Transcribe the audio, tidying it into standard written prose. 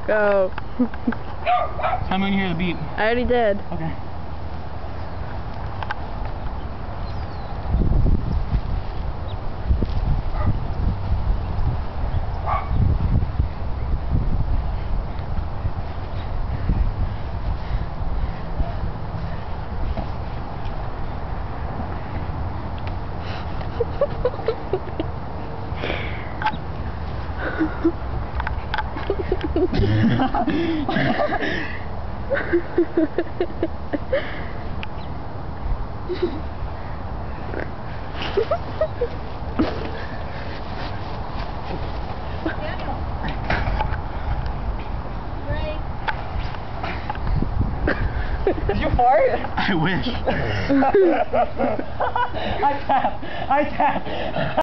Go. Tell me when you hear the beep. I already did. Okay. Did you fart? I wish. I tap.